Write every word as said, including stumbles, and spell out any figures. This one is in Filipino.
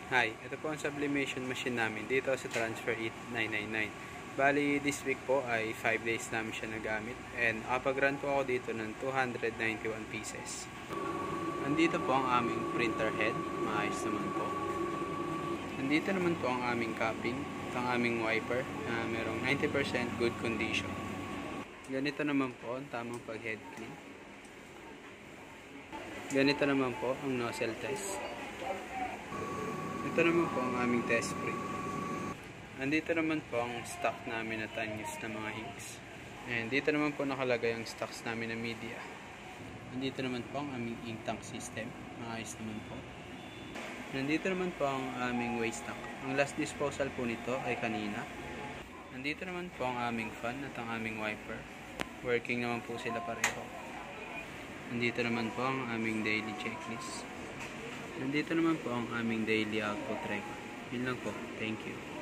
Hi, ito po ang sublimation machine namin dito sa Transfer eight nine nine nine. Bali, this week po ay five days namin siya nagamit and kapag-run po ako dito ng two hundred ninety-one pieces. Nandito po ang aming printer head, maayos naman po. Nandito naman po ang aming capping at ang aming wiper na merong ninety percent good condition. Ganito naman po ang tamang pag-head clean. Ganito naman po ang nozzle test. Ito naman po ang aming test spring. Nandito naman po ang stock namin na tanyos na mga inks. And dito naman po nakalagay ang stocks namin na media. Nandito naman po ang aming ink tank system. Maayos naman po. Nandito naman po ang aming waste tank. Ang last disposal po nito ay kanina. Nandito naman po ang aming fan at ang aming wiper. Working naman po sila pareho. Nandito naman po ang aming daily checklist. Nandito naman po ang aming daily output record. Yun lang po. Thank you.